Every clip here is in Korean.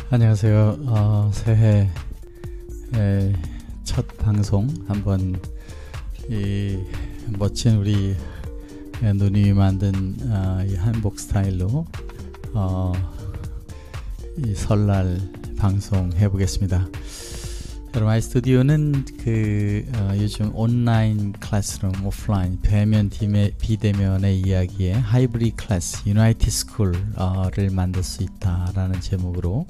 안녕하세요. 새해 첫 방송 한번 이 멋진 우리 누님이 만든 이 한복 스타일로 이 설날 방송 해보겠습니다. 여러분, 아이스튜디오는 요즘 온라인 클래스룸, 오프라인, 대면 비대면의 이야기에 하이브리드 클래스, 유나이티드 스쿨을 만들 수 있다라는 제목으로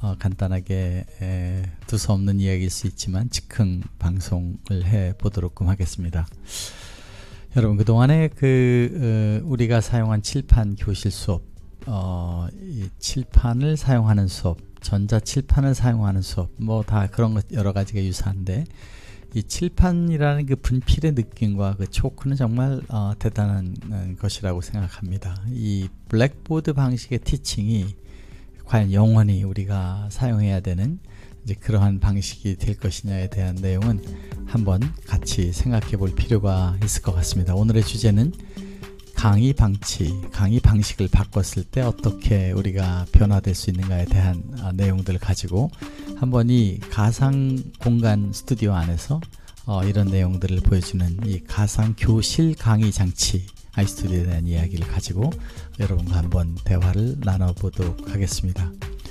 간단하게 두서없는 이야기일 수 있지만 즉흥 방송을 해보도록 하겠습니다. 여러분, 그동안에 우리가 사용한 칠판 교실 수업, 이 칠판을 사용하는 수업, 전자 칠판을 사용하는 수업, 뭐 다 그런 것 여러 가지가 유사한데, 이 칠판이라는 그 분필의 느낌과 그 초크는 정말 대단한 것이라고 생각합니다. 이 블랙보드 방식의 티칭이 과연 영원히 우리가 사용해야 되는 이제 그러한 방식이 될 것이냐에 대한 내용은 한번 같이 생각해 볼 필요가 있을 것 같습니다. 오늘의 주제는 강의 방식을 바꿨을 때 어떻게 우리가 변화될 수 있는가에 대한 내용들을 가지고 한번 이 가상 공간 스튜디오 안에서 이런 내용들을 보여주는 이 가상 교실 강의 장치 아이스튜디오에 대한 이야기를 가지고 여러분과 한번 대화를 나눠보도록 하겠습니다.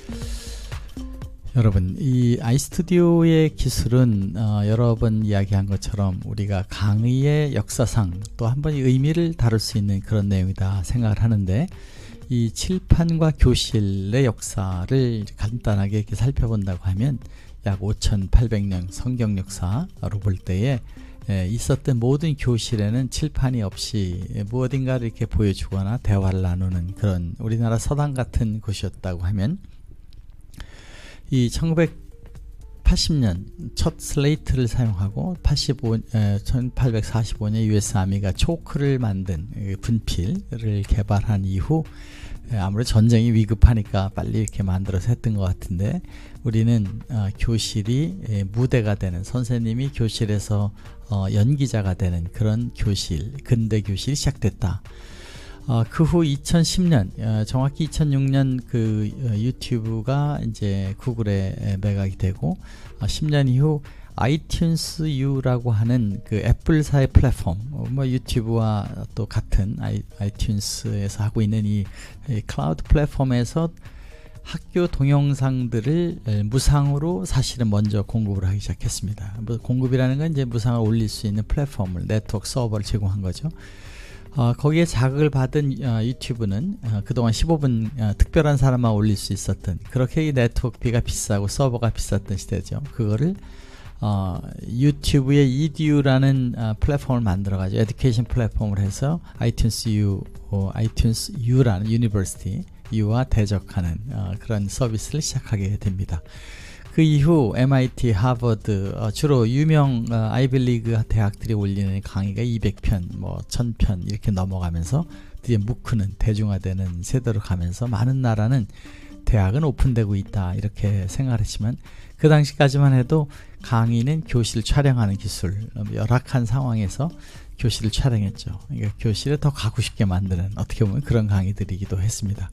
여러분, 이 아이스튜디오의 기술은 여러 번 이야기한 것처럼 우리가 강의의 역사상 또 한 번 의미를 다룰 수 있는 그런 내용이다 생각을 하는데, 이 칠판과 교실의 역사를 간단하게 이렇게 살펴본다고 하면 약 5800년 성경 역사로 볼 때에 있었던 모든 교실에는 칠판이 없이 무엇인가를 이렇게 보여주거나 대화를 나누는 그런 우리나라 서당 같은 곳이었다고 하면, 이 1980년 첫 슬레이트를 사용하고 1845년 US 아미가 초크를 만든 분필을 개발한 이후 아무래도 전쟁이 위급하니까 빨리 이렇게 만들어서 했던 것 같은데, 우리는 교실이 무대가 되는, 선생님이 교실에서 연기자가 되는 그런 교실, 근대 교실이 시작됐다. 그 후 2010년, 정확히 2006년 유튜브가 이제 구글에 매각이 되고, 10년 이후 아이튠스 U라고 하는 애플사의 플랫폼, 뭐 유튜브와 또 같은 아이튠스에서 하고 있는 이 클라우드 플랫폼에서 학교 동영상들을 무상으로 사실은 먼저 공급을 하기 시작했습니다. 공급이라는 건 이제 무상을 올릴 수 있는 플랫폼을, 네트워크 서버를 제공한 거죠. 거기에 자극을 받은 유튜브는 그동안 15분 특별한 사람만 올릴 수 있었던, 그렇게 이 네트워크비가 비싸고 서버가 비쌌던 시대죠. 그거를 유튜브의 EDU라는 플랫폼을 만들어가지고 에듀케이션 플랫폼을 해서 아이튠스 U라는 유니버시티 U와 대적하는 그런 서비스를 시작하게 됩니다. 그 이후 MIT, 하버드, 주로 유명 아이빌리그 대학들이 올리는 강의가 200편, 뭐 1000편 이렇게 넘어가면서 드디어 무크는 대중화되는 세대로 가면서 많은 나라는 대학은 오픈되고 있다 이렇게 생각을 했지만, 그 당시까지만 해도 강의는 교실 촬영하는 기술, 열악한 상황에서 교실을 촬영했죠. 그러니까 교실에 더 가고 싶게 만드는, 어떻게 보면 그런 강의들이기도 했습니다.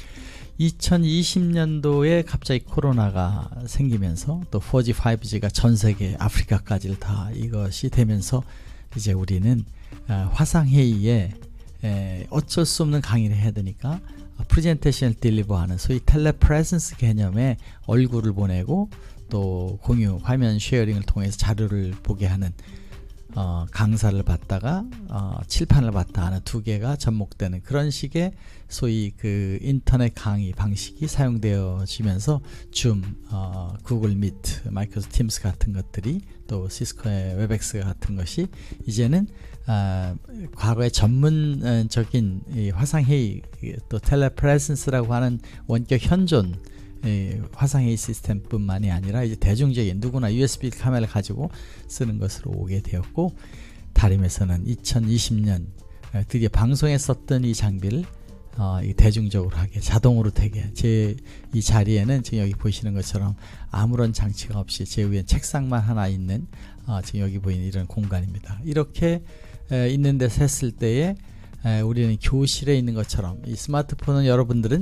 2020년도에 갑자기 코로나가 생기면서 또 4G, 5G가 전 세계 아프리카까지 다 이것이 되면서 이제 우리는 화상회의에 어쩔 수 없는 강의를 해야 되니까 프레젠테이션을 딜리버하는 소위 텔레프레센스 개념의 얼굴을 보내고 또 공유, 화면 쉐어링을 통해서 자료를 보게 하는 강사를 받다가 칠판을 받다 하는 두 개가 접목되는 그런 식의 소위 인터넷 강의 방식이 사용되어지면서 줌, 구글 미트, 마이크로소프트 팀스 같은 것들이, 또 시스코의 웹엑스 같은 것이 이제는 과거의 전문적인 이 화상회의, 또 텔레프레센스라고 하는 원격 현존 화상회의 시스템뿐만이 아니라 이제 대중적인 누구나 USB 카메라를 가지고 쓰는 것으로 오게 되었고, 다림에서는 2020년 드디어 방송에 썼던 이 장비를 대중적으로 하게, 자동으로 되게, 이 자리에는 지금 여기 보시는 것처럼 아무런 장치가 없이 제 위에 책상만 하나 있는 지금 여기 보이는 이런 공간입니다. 이렇게 있는 데서 했을 때에 우리는 교실에 있는 것처럼, 이 스마트폰은 여러분들은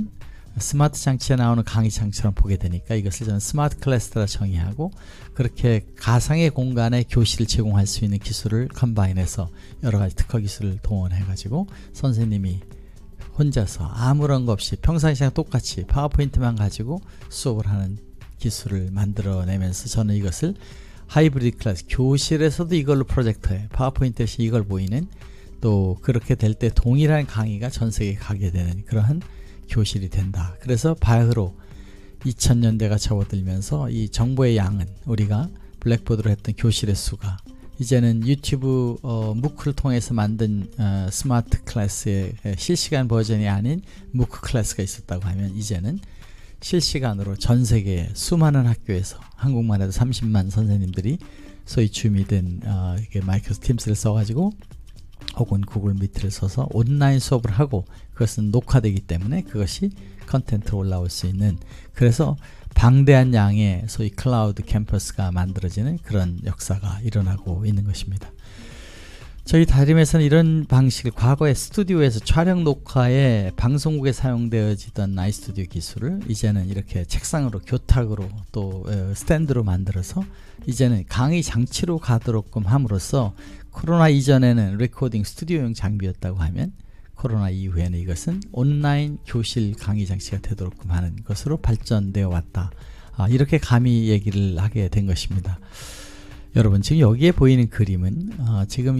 스마트 장치에 나오는 강의 장치처럼 보게 되니까 이것을 저는 스마트 클래스라 정의하고, 그렇게 가상의 공간에 교실을 제공할 수 있는 기술을 컴바인해서 여러 가지 특허 기술을 동원해 가지고 선생님이 혼자서 아무런 것 없이 평상시랑 똑같이 파워포인트만 가지고 수업을 하는 기술을 만들어내면서, 저는 이것을 하이브리드 클래스, 교실에서도 이걸로 프로젝터에 파워포인트에서 이걸 보이는, 또 그렇게 될 때 동일한 강의가 전 세계에 가게 되는 그러한 교실이 된다. 그래서 바야흐로 2000년대가 접어들면서 이 정보의 양은, 우리가 블랙보드로 했던 교실의 수가 이제는 유튜브 무크를 통해서 만든 스마트 클래스의 실시간 버전이 아닌 무크 클래스가 있었다고 하면, 이제는 실시간으로 전 세계 수많은 학교에서, 한국만 해도 30만 선생님들이 소위 줌이든 마이크로소프트 팀스를 써가지고 혹은 구글 미트를 써서 온라인 수업을 하고, 그것은 녹화되기 때문에 그것이 컨텐츠로 올라올 수 있는, 그래서 방대한 양의 소위 클라우드 캠퍼스가 만들어지는 그런 역사가 일어나고 있는 것입니다. 저희 다림에서는 이런 방식을 과거에 스튜디오에서 촬영 녹화에 방송국에 사용되어지던 아이스튜디오 기술을 이제는 이렇게 책상으로, 교탁으로, 또 스탠드로 만들어서 이제는 강의 장치로 가도록끔 함으로써, 코로나 이전에는 레코딩 스튜디오용 장비였다고 하면 코로나 이후에는 이것은 온라인 교실 강의 장치가 되도록끔 하는 것으로 발전되어 왔다. 이렇게 감히 얘기를 하게 된 것입니다. 여러분, 지금 여기에 보이는 그림은 지금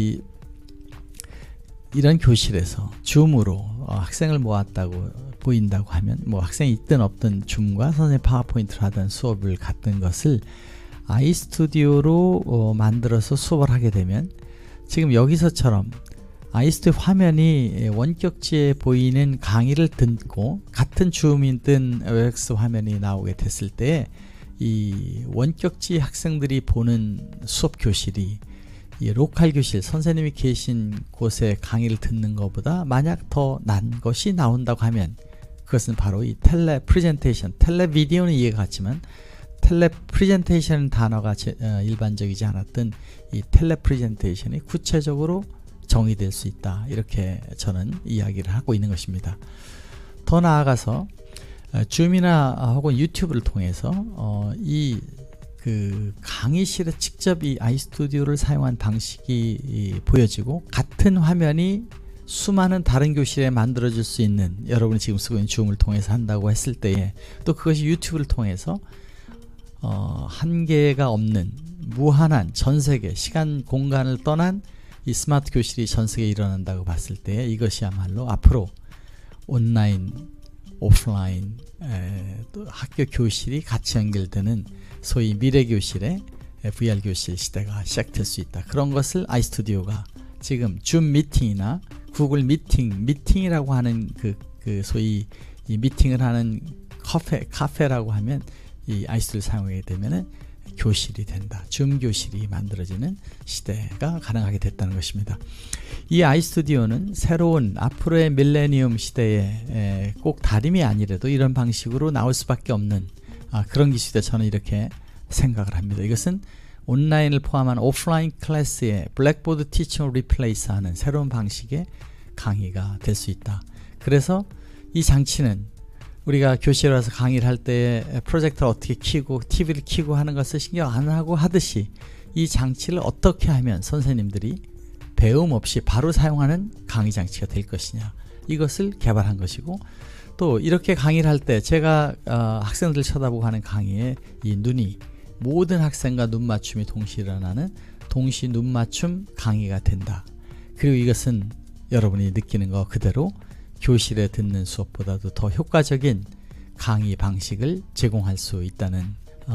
이런 교실에서 줌으로 학생을 모았다고 보인다고 하면, 뭐 학생이 있든 없든 줌과 선생님 파워포인트를 하던 수업을 갔던 것을 아이스튜디오로 만들어서 수업을 하게 되면, 지금 여기서처럼 아이스튜디오 화면이 원격지에 보이는 강의를 듣고 같은 줌이든 웨브엑스 화면이 나오게 됐을 때, 이 원격지 학생들이 보는 수업 교실이 이 로컬 교실, 선생님이 계신 곳에 강의를 듣는 것보다 만약 더 난 것이 나온다고 하면, 그것은 바로 이 텔레 프레젠테이션, 텔레 비디오는 이해가 갔지만 텔레 프레젠테이션 단어가 일반적이지 않았던 이 텔레 프레젠테이션이 구체적으로 정의될 수 있다. 이렇게 저는 이야기를 하고 있는 것입니다. 더 나아가서 줌이나 혹은 유튜브를 통해서 그 강의실에 직접 이 아이스튜디오를 사용한 방식이 보여지고, 같은 화면이 수많은 다른 교실에 만들어질 수 있는, 여러분이 지금 쓰고 있는 줌을 통해서 한다고 했을 때에, 또 그것이 유튜브를 통해서 한계가 없는 무한한 전세계, 시간 공간을 떠난 이 스마트 교실이 전세계에 일어난다고 봤을 때, 이것이야말로 앞으로 온라인, 오프라인, 또 학교 교실이 같이 연결되는 소위 미래 교실의 VR 교실 시대가 시작될 수 있다. 그런 것을 아이스튜디오가 지금 줌 미팅이나 구글 미팅이라고 하는 그 소위 이 미팅을 하는 카페라고 하면, 이 아이스튜디오를 사용하게 되면은 교실이 된다. 줌 교실이 만들어지는 시대가 가능하게 됐다는 것입니다. 이 아이스튜디오는 새로운 앞으로의 밀레니엄 시대에 꼭 다림이 아니라도 이런 방식으로 나올 수밖에 없는 그런 기술이다. 저는 이렇게 생각을 합니다. 이것은 온라인을 포함한 오프라인 클래스에 블랙보드 티칭을 리플레이스하는 새로운 방식의 강의가 될 수 있다. 그래서 이 장치는 우리가 교실에 와서 강의를 할 때 프로젝터를 어떻게 켜고 TV를 켜고 하는 것을 신경 안 하고 하듯이, 이 장치를 어떻게 하면 선생님들이 배움 없이 바로 사용하는 강의 장치가 될 것이냐, 이것을 개발한 것이고, 또 이렇게 강의를 할 때 제가 학생들 쳐다보고 하는 강의에 이 눈이, 모든 학생과 눈 맞춤이 동시에 일어나는 동시 눈 맞춤 강의가 된다. 그리고 이것은 여러분이 느끼는 거 그대로 교실에 듣는 수업보다도 더 효과적인 강의 방식을 제공할 수 있다는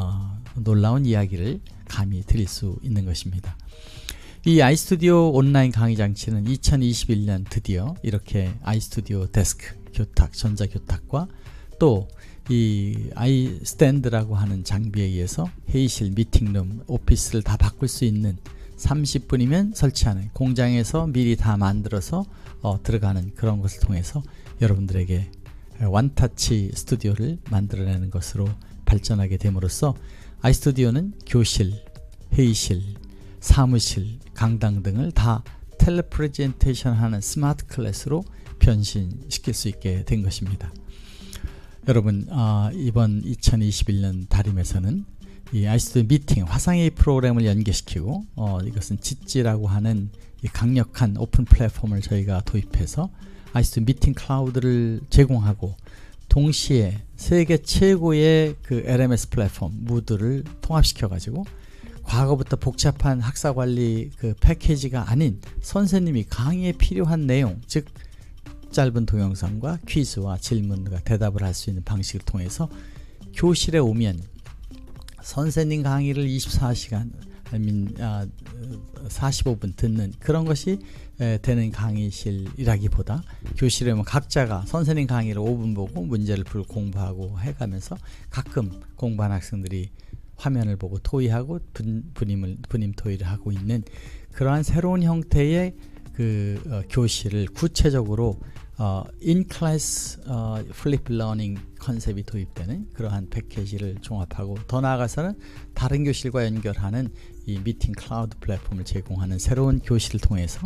놀라운 이야기를 감히 드릴 수 있는 것입니다. 이 아이스튜디오 온라인 강의 장치는 2021년 드디어 이렇게 아이스튜디오 데스크, 교탁, 전자교탁과 또 이 아이스탠드라고 하는 장비에 의해서 회의실, 미팅룸, 오피스를 다 바꿀 수 있는, 30분이면 설치하는, 공장에서 미리 다 만들어서 들어가는 그런 것을 통해서 여러분들에게 원터치 스튜디오를 만들어내는 것으로 발전하게 됨으로써 아이스튜디오는 교실, 회의실, 사무실, 강당 등을 다 텔레프레젠테이션 하는 스마트 클래스로 변신시킬 수 있게 된 것입니다. 여러분 이번 2021년 다림에서는 이 아이스튜디오 미팅 화상회의 프로그램을 연계시키고 이것은 지지라고 하는 이 강력한 오픈 플랫폼을 저희가 도입해서 아이스튜디오 미팅 클라우드를 제공하고 동시에 세계 최고의 그 LMS 플랫폼 무드를 통합시켜 가지고 과거부터 복잡한 학사관리 그 패키지가 아닌 선생님이 강의에 필요한 내용, 즉 짧은 동영상과 퀴즈와 질문과 대답을 할 수 있는 방식을 통해서 교실에 오면 선생님 강의를 24시간 45분 듣는 그런 것이 되는 강의실이라기보다 교실에 오면 각자가 선생님 강의를 5분 보고 문제를 풀고 공부하고 해가면서 가끔 공부한 학생들이 화면을 보고 토의하고 분임 토의를 하고 있는 그러한 새로운 형태의 그 교실을 구체적으로 in-class flip learning 컨셉이 도입되는 그러한 패키지를 종합하고 더 나아가서는 다른 교실과 연결하는 이 미팅 클라우드 플랫폼을 제공하는 새로운 교실을 통해서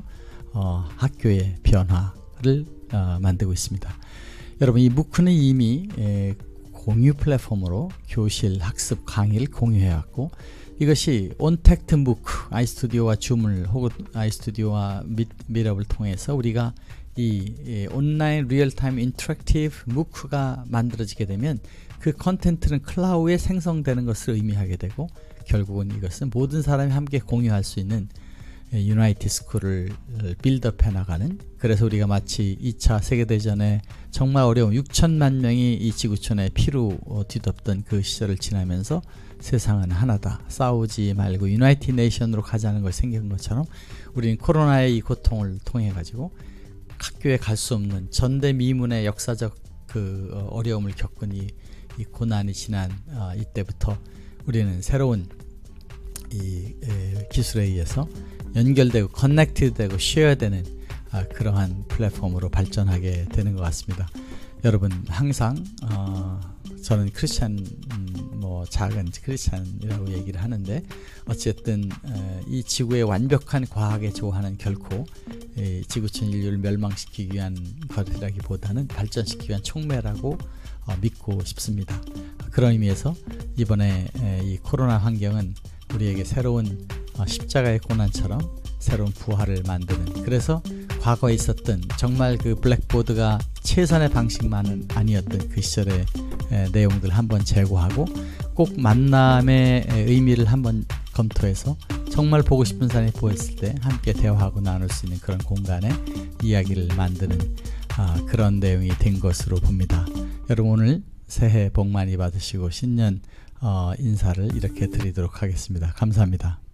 학교의 변화를 만들고 있습니다. 여러분 이 무크는 이미 공유 플랫폼으로 교실 학습 강의를 공유해왔고 이것이 온택트 무크 아이스튜디오와 줌을 혹은 아이스튜디오와 미럽을 통해서 우리가 이 온라인 리얼타임 인터랙티브 무크가 만들어지게 되면 그 컨텐츠는 클라우드에 생성되는 것을 의미하게 되고 결국은 이것은 모든 사람이 함께 공유할 수 있는 유나이티드 스쿨을 빌드업해 나가는 그래서 우리가 마치 2차 세계대전에 정말 어려운 6천만 명이 이 지구촌에 피로 뒤덮던 그 시절을 지나면서 세상은 하나다 싸우지 말고 유나이티드 네이션으로 가자는 것이 생긴 것처럼 우리는 코로나의 이 고통을 통해 가지고 학교에 갈 수 없는 전대미문의 역사적 그 어려움을 겪은 이 고난이 지난 이때부터 우리는 새로운 이 기술에 의해서 연결되고 커넥티드되고 쉐어되는 그러한 플랫폼으로 발전하게 되는 것 같습니다. 여러분 항상 저는 크리스찬 작은 크리스찬이라고 얘기를 하는데 어쨌든 이 지구의 완벽한 과학에 조화는 결코 지구촌 인류를 멸망시키기 위한 것이라기보다는 발전시키기 위한 촉매라고 믿고 싶습니다. 그런 의미에서 이번에 이 코로나 환경은 우리에게 새로운 십자가의 고난처럼 새로운 부활을 만드는 그래서 과거에 있었던 정말 그 블랙보드가 최선의 방식만은 아니었던 그 시절의 내용들 한번 재고하고 꼭 만남의 의미를 한번 검토해서 정말 보고 싶은 사람이 보였을 때 함께 대화하고 나눌 수 있는 그런 공간에 이야기를 만드는 그런 내용이 된 것으로 봅니다. 여러분 오늘 새해 복 많이 받으시고 신년 인사를 이렇게 드리도록 하겠습니다. 감사합니다.